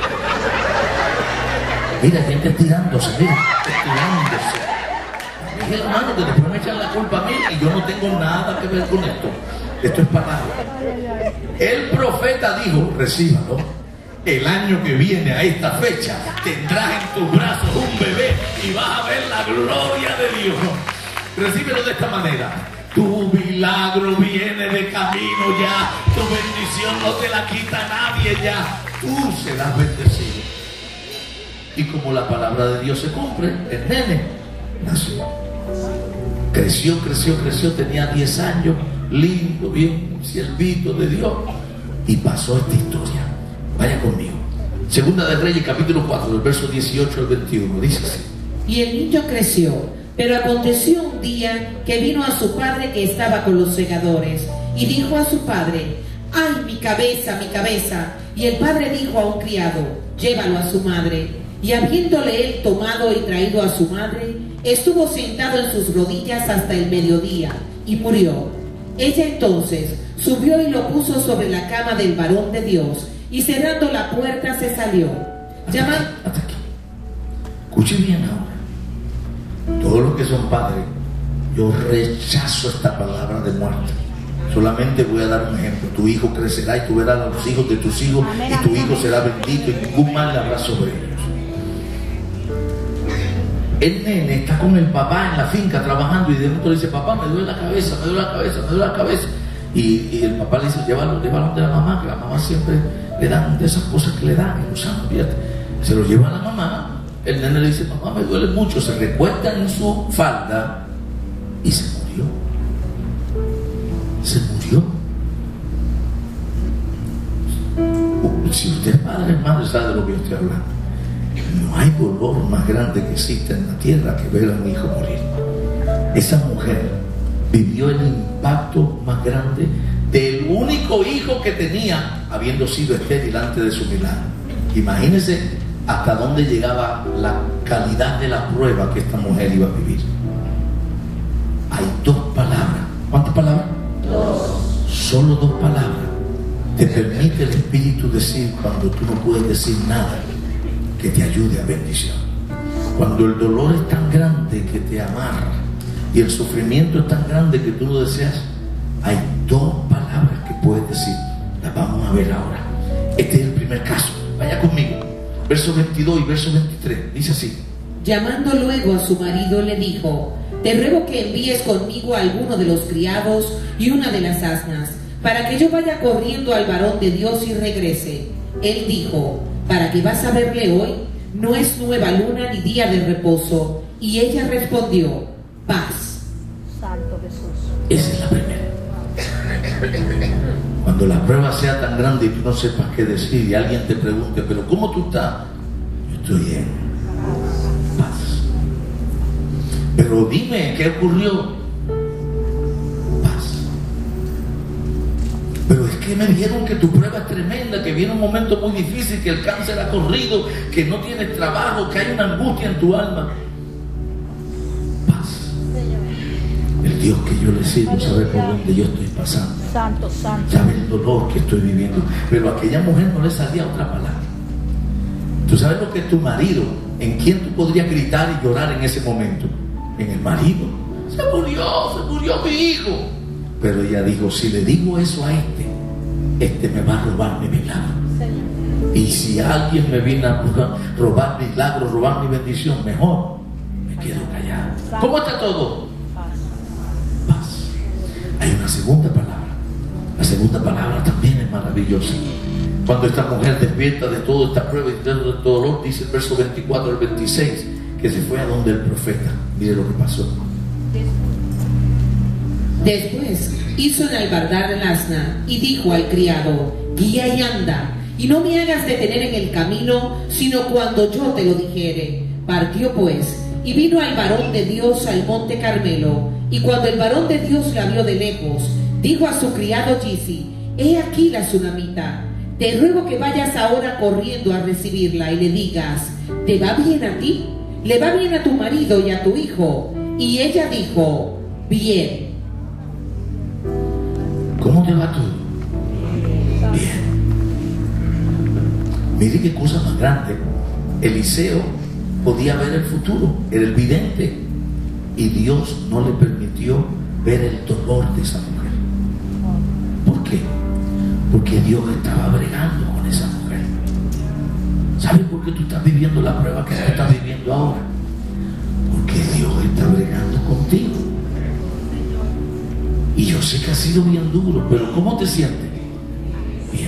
Mira, gente estirándose, mira, estirándose. Aleje la mano, que después me echan la culpa a mí y yo no tengo nada que ver con esto. Esto es palabra. El profeta dijo, recíbalo. El año que viene a esta fecha tendrás en tus brazos un bebé y vas a ver la gloria de Dios. Recíbelo de esta manera. Tu milagro viene de camino ya. Tu bendición no te la quita nadie ya. Tú serás bendecido. Y como la palabra de Dios se cumple, el nene nació. Creció, tenía 10 años, lindo, bien, siervito de Dios. Y pasó esta historia. Vaya conmigo. Segunda de Reyes, capítulo 4, del verso 18 al 21. Dice así. Y el niño creció, pero aconteció un día que vino a su padre que estaba con los segadores, y dijo a su padre, ¡ay, mi cabeza, mi cabeza! Y el padre dijo a un criado, llévalo a su madre. Y habiéndole él tomado y traído a su madre, estuvo sentado en sus rodillas hasta el mediodía, y murió. Ella entonces subió y lo puso sobre la cama del varón de Dios, y cerrando la puerta se salió. Hasta aquí. Escuche bien ahora. Todos los que son padres, yo rechazo esta palabra de muerte. Solamente voy a dar un ejemplo. Tu hijo crecerá y tú verás a los hijos de tus hijos, y tu hijo será bendito y ningún mal le habrá sobre ellos. El nene está con el papá en la finca trabajando y de pronto le dice, papá, me duele la cabeza, me duele la cabeza, me duele la cabeza. Y el papá le dice, llévalo de la mamá, que la mamá siempre le dan de esas cosas que le dan, y usan, fíjate. Se lo lleva a la mamá, el nene le dice, mamá, me duele mucho, se recuesta en su falda y se murió. Se murió. Si usted es padre, madre, sabe de lo que yo estoy hablando. No hay dolor más grande que exista en la tierra que ver a un hijo morir. Esa mujer vivió el impacto más grande del único hijo que tenía, habiendo sido estéril antes de su milagro. Imagínense hasta dónde llegaba la calidad de la prueba que esta mujer iba a vivir. Hay 2 palabras. ¿Cuántas palabras? 2. Solo 2 palabras te permite el Espíritu decir cuando tú no puedes decir nada, que te ayude a bendición. Cuando el dolor es tan grande que te amarra y el sufrimiento es tan grande que tú lo deseas, hay 2 palabras que puedes decir. Las vamos a ver ahora. Este es el primer caso. Vaya conmigo. Verso 22 y verso 23. Dice así. Llamando luego a su marido le dijo, te ruego que envíes conmigo a alguno de los criados y una de las asnas, para que yo vaya corriendo al varón de Dios y regrese. Él dijo, ¿para qué vas a verle hoy? No es nueva luna ni día de reposo. Y ella respondió, paz. Santo Jesús. Esa es la primera. Cuando la prueba sea tan grande y tú no sepas qué decir y alguien te pregunte, pero ¿cómo tú estás? Yo estoy en paz. Pero dime, ¿qué ocurrió? Paz. Pero es que me dijeron que tu prueba es tremenda, que viene un momento muy difícil, que el cáncer ha corrido, que no tienes trabajo, que hay una angustia en tu alma. Paz. El Dios que yo le sirvo sabe por dónde yo estoy pasando. Santo, santo. Sabe el dolor que estoy viviendo. Pero a aquella mujer no le salía otra palabra. Tú sabes lo que es tu marido, en quién tú podrías gritar y llorar en ese momento. En el marido. Se murió mi hijo. Pero ella dijo, si le digo eso a este me va a robar mi milagro. Y si alguien me viene a robar milagro, robar mi bendición, mejor me quedo callado. ¿Cómo está todo? Paz. Hay una segunda palabra. La segunda palabra también es maravillosa. Cuando esta mujer despierta de toda esta prueba y de todo este dolor, dice el verso 24 al 26, que se fue a donde el profeta. Mire lo que pasó. Después hizo enalbardar el asna y dijo al criado, guía y anda, y no me hagas detener en el camino, sino cuando yo te lo dijere. Partió pues, y vino al varón de Dios al monte Carmelo, y cuando el varón de Dios la vio de lejos, dijo a su criado Gizi, he aquí la tsunamita, te ruego que vayas ahora corriendo a recibirla y le digas, ¿te va bien a ti? ¿Le va bien a tu marido y a tu hijo? Y ella dijo, bien. ¿Cómo te va todo? Bien. Mire qué cosa más grande. Eliseo podía ver el futuro, era el vidente, y Dios no le permitió ver el dolor de esa mujer. ¿Por qué? Porque Dios estaba bregando con esa mujer. ¿Sabes por qué tú estás viviendo la prueba que tú estás viviendo ahora? Porque Dios está bregando contigo. Y yo sé que ha sido bien duro, pero ¿cómo te sientes? Bien.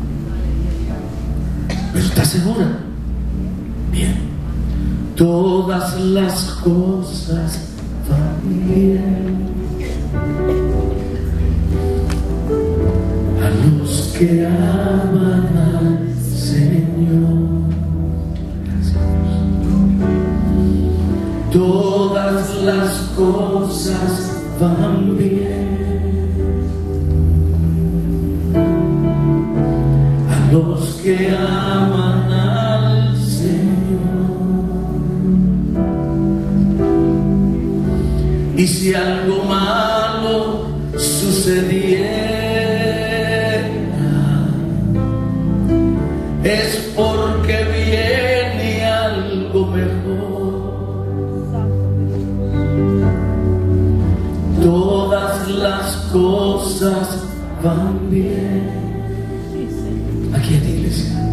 ¿Pero estás segura? Bien. Todas las cosas van bien a los que aman al Señor. Todas las cosas van bien a los que aman al Señor. Y si algo malo sucediera, es porque viene algo mejor. Todas las cosas van bien. Aquí en la iglesia.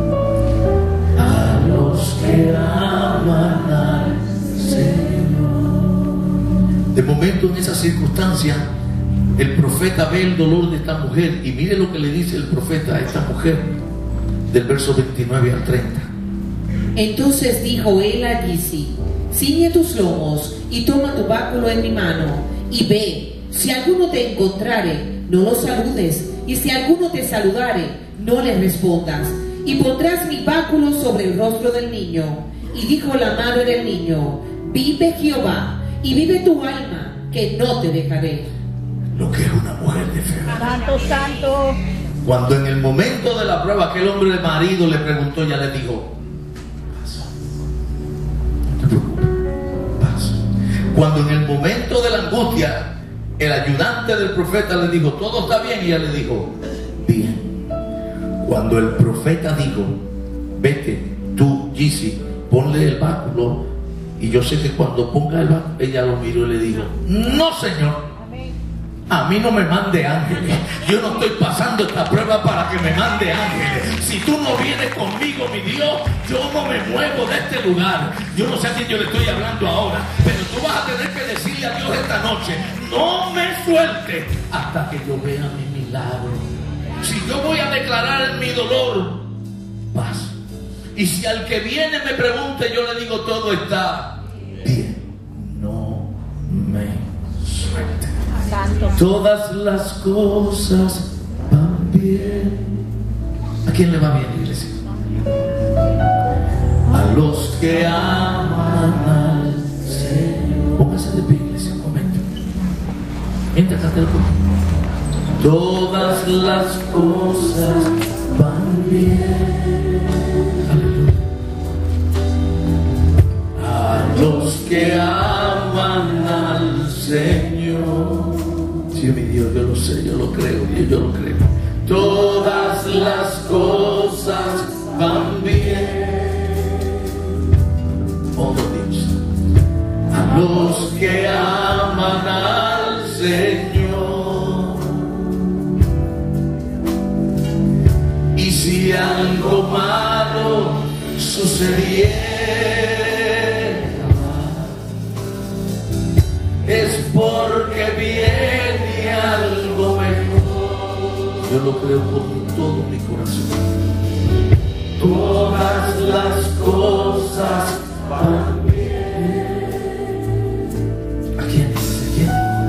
A los que aman al Señor. De momento, en esa circunstancia, el profeta ve el dolor de esta mujer y mire lo que le dice el profeta a esta mujer, del verso 29 al 30. Entonces dijo él a Gizi, ciñe tus lomos y toma tu báculo en mi mano y ve, si alguno te encontrare, no lo saludes, y si alguno te saludare, no le respondas, y pondrás mi báculo sobre el rostro del niño. Y dijo la madre del niño, vive Jehová, y vive tu alma, que no te dejaré. Lo que es una mujer de fe. Santo, santo. Cuando en el momento de la prueba aquel hombre de marido le preguntó, ya le dijo, paz, no te preocupes, paz. Cuando en el momento de la angustia el ayudante del profeta le dijo, todo está bien, y ella le dijo, bien. Cuando el profeta dijo, vete tú, Gizi, ponle el báculo, y yo sé que cuando ponga el báculo, ella lo miró y le dijo, no, Señor, a mí no me mande ángeles. Yo no estoy pasando esta prueba para que me mande ángeles. Si tú no vienes conmigo, mi Dios, yo no me muevo de este lugar. Yo no sé a quién yo le estoy hablando ahora, pero tú vas a tener que decirle a Dios esta noche, no me suelte hasta que yo vea mi milagro. Si yo voy a declarar en mi dolor, paz. Y si al que viene me pregunte, yo le digo, todo está bien. No me suelte. Santo. Todas las cosas van bien. ¿A quién le va bien, iglesia? A los que aman al Señor. Póngase de pie, iglesia, un momento. Mientras cante el coro. Todas las cosas van bien. Aleluya. A los que aman al Señor. Sí, mi Dios, yo lo sé, yo lo creo, Dios, yo lo creo. Todas las cosas van bien. Oh Dios. A los que aman al Señor. Y si algo malo sucediera, es porque viene algo mejor. Yo lo creo con todo mi corazón. Todas las cosas van bien. ¿A quién dice? ¿A quién?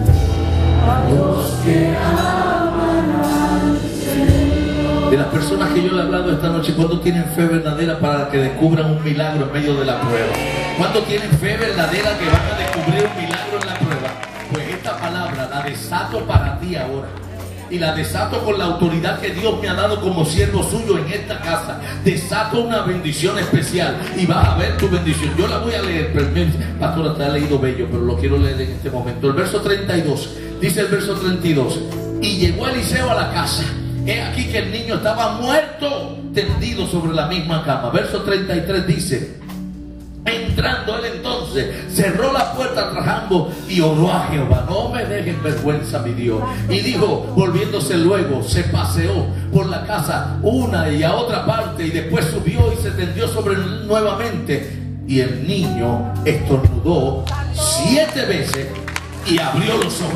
A los que aman al Señor. De las personas que yo le he hablado esta noche, ¿cuándo tienen fe verdadera para que descubran un milagro en medio de la prueba? ¿Cuándo tienen fe verdadera que van a descubrir un milagro en la prueba? Pues esta palabra la desato para ti ahora. Y la desato con la autoridad que Dios me ha dado como siervo suyo en esta casa. Desato una bendición especial y vas a ver tu bendición. Yo la voy a leer. Pastor, te ha leído bello, pero lo quiero leer en este momento. El verso 32, dice el verso 32. Y llegó Eliseo a la casa. He aquí que el niño estaba muerto, tendido sobre la misma cama. Verso 33 dice: entrando él entonces, cerró la puerta tras ambos y oró a Jehová. No me dejes vergüenza, mi Dios. Y dijo, volviéndose luego, se paseó por la casa una y a otra parte, y después subió y se tendió sobre él nuevamente. Y el niño estornudó 7 veces y abrió los ojos.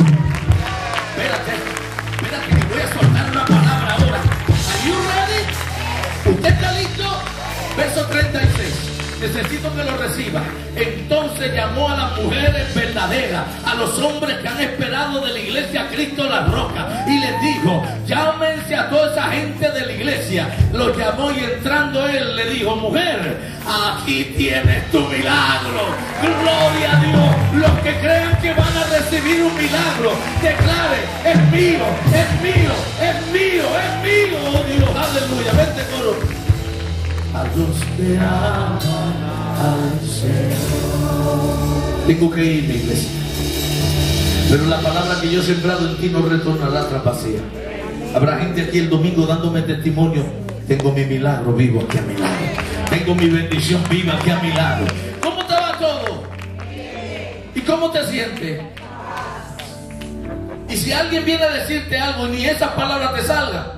Espérate, que voy a soltar una palabra ahora. ¿Are you ready? ¿Usted está listo? Verso 36. Necesito que lo reciba. Entonces llamó a las mujeres verdaderas, a los hombres que han esperado de la iglesia Cristo la Roca, y les dijo: llámense a toda esa gente de la iglesia. Los llamó y entrando él le dijo: mujer, aquí tienes tu milagro. Gloria a Dios. Los que crean que van a recibir un milagro, declare: es mío, es mío, es mío, es mío. Oh Dios, aleluya. Vente, coro. A los que aman al Señor. Tengo que ir, mi iglesia, pero la palabra que yo he sembrado en ti no retornará tras vacía. Habrá gente aquí el domingo dándome testimonio: tengo mi milagro vivo aquí a mi lado, tengo mi bendición viva aquí a mi lado. ¿Cómo te va todo? ¿Y cómo te sientes? Y si alguien viene a decirte algo y ni esas palabras te salgan,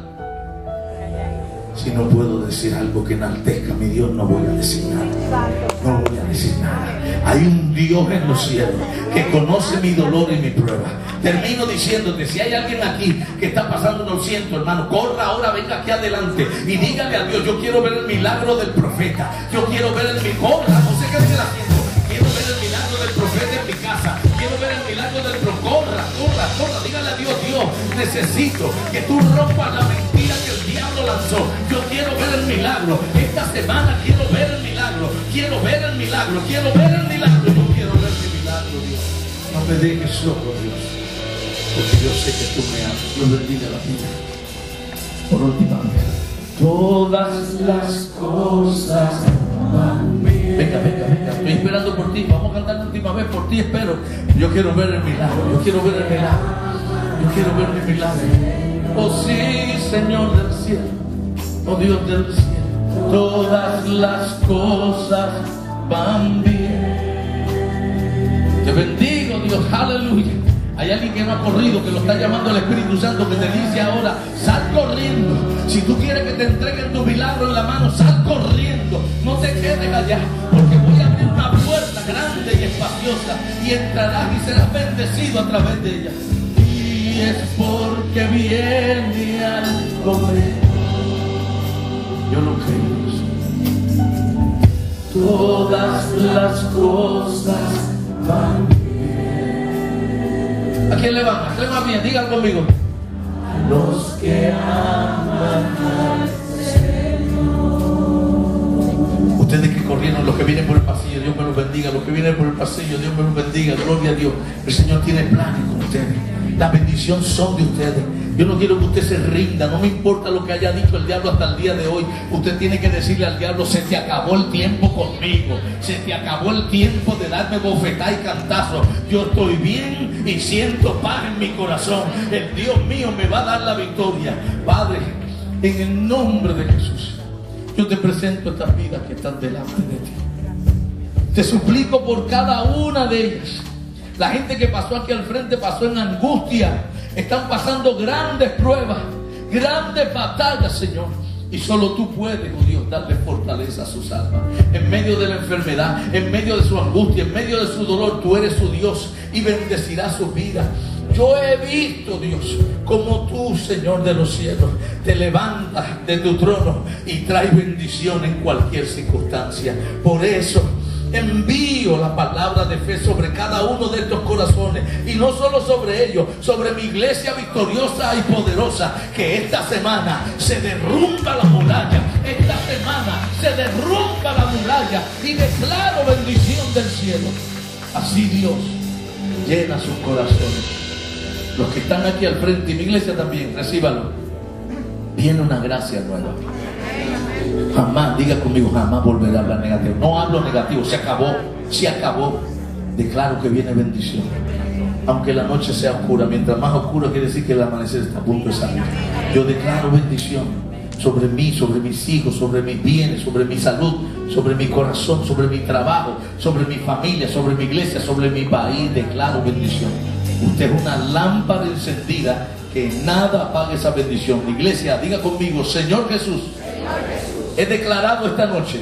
si no puedo decir algo que enaltezca a mi Dios, no voy a decir nada. No voy a decir nada. Hay un Dios en los cielos que conoce mi dolor y mi prueba. Termino diciéndote: si hay alguien aquí que está pasando, lo siento, hermano, corra ahora, venga aquí adelante y dígale a Dios: yo quiero ver el milagro del profeta. Yo quiero ver el milagro. No sé qué estoy haciendo. Quiero ver el milagro del profeta en mi casa. Quiero ver el milagro del profeta. Corra. Dígale a Dios: Dios, necesito que tú rompas la mentira que el diablo lanzó. Yo quiero ver el milagro. Esta semana quiero ver el milagro. Quiero ver el milagro. Quiero ver el milagro. Yo quiero ver mi milagro, Dios. No me dejes solo, Dios, porque yo sé que tú me amas. Dios bendiga la vida. Por última vez. Todas las cosas van bien. Venga. Estoy esperando por ti. Vamos a cantar la última vez. Por ti espero. Yo quiero ver el milagro. Yo quiero ver el milagro. Yo quiero ver mi milagro. Oh sí, Señor del cielo. Oh Dios del cielo. Todas las cosas van bien. Te bendigo, Dios. Aleluya. Hay alguien que no ha corrido, que lo está llamando el Espíritu Santo, que te dice ahora: sal corriendo. Si tú quieres que te entreguen tu milagro en la mano, sal corriendo. No te quedes allá, porque voy a abrir una puerta grande y espaciosa, y entrarás y serás bendecido a través de ella. Y es porque viene algo mejor. Yo lo creo. Todas las cosas van bien. ¿A quién le van? ¿A quién le va bien? Digan conmigo. Los que aman al Señor. Ustedes que corrieron, los que vienen por el pasillo, Dios me los bendiga. Los que vienen por el pasillo, Dios me los bendiga. Gloria a Dios. El Señor tiene planes con ustedes. Las bendiciones son de ustedes. Yo no quiero que usted se rinda. No me importa lo que haya dicho el diablo hasta el día de hoy. Usted tiene que decirle al diablo: se te acabó el tiempo conmigo. Se te acabó el tiempo de darme bofetá y cantazo. Yo estoy bien y siento paz en mi corazón. El Dios mío me va a dar la victoria. Padre, en el nombre de Jesús, yo te presento estas vidas que están delante de ti. Te suplico por cada una de ellas. La gente que pasó aquí al frente pasó en angustia. Están pasando grandes pruebas, grandes batallas, Señor. Y solo tú puedes, oh Dios, darle fortaleza a sus almas. En medio de la enfermedad, en medio de su angustia, en medio de su dolor, tú eres su Dios y bendecirás su vida. Yo he visto, Dios, como tú, Señor de los cielos, te levantas de tu trono y traes bendición en cualquier circunstancia. Por eso envío la palabra de fe sobre cada uno de estos corazones, y no solo sobre ellos, sobre mi iglesia victoriosa y poderosa. Que esta semana se derrumba la muralla, esta semana se derrumba la muralla, y declaro bendición del cielo. Así Dios llena sus corazones. Los que están aquí al frente y mi iglesia también, recíbalo. Viene una gracia nueva. Jamás, diga conmigo, jamás volveré a hablar negativo. No hablo negativo, se acabó, se acabó. Declaro que viene bendición. Aunque la noche sea oscura, mientras más oscura quiere decir que el amanecer está a punto de salir. Yo declaro bendición sobre mí, sobre mis hijos, sobre mis bienes, sobre mi salud, sobre mi corazón, sobre mi trabajo, sobre mi familia, sobre mi iglesia, sobre mi país. Declaro bendición. Usted es una lámpara encendida, que nada apague esa bendición. Iglesia, diga conmigo: Señor Jesús, he declarado esta noche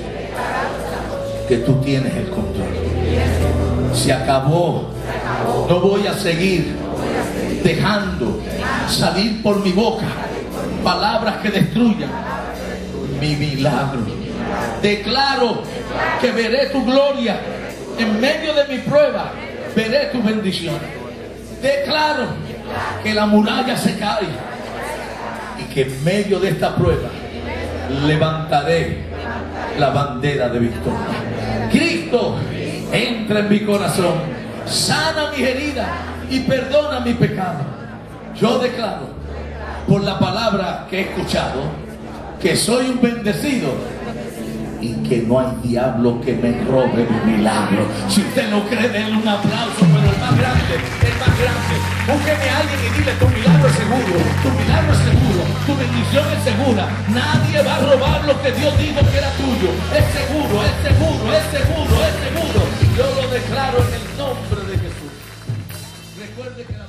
que tú tienes el control. Se acabó. No voy a seguir dejando salir por mi boca palabras que destruyan mi milagro. Declaro que veré tu gloria en medio de mi prueba. Veré tu bendición. Declaro que la muralla se cae y que en medio de esta prueba levantaré la bandera de victoria. Cristo, entra en mi corazón, sana mis heridas y perdona mi pecado. Yo declaro, por la palabra que he escuchado, que soy un bendecido y que no hay diablo que me robe mi milagro. Si usted no cree, denle un aplauso, pero el más grande, el más grande. Búsqueme a alguien y dile: tu milagro es seguro, tu milagro es seguro, tu bendición es segura. Nadie va a robar lo que Dios dijo que era tuyo. Es seguro, es seguro, es seguro, es seguro. Yo lo declaro en el nombre de Jesús. Recuerde que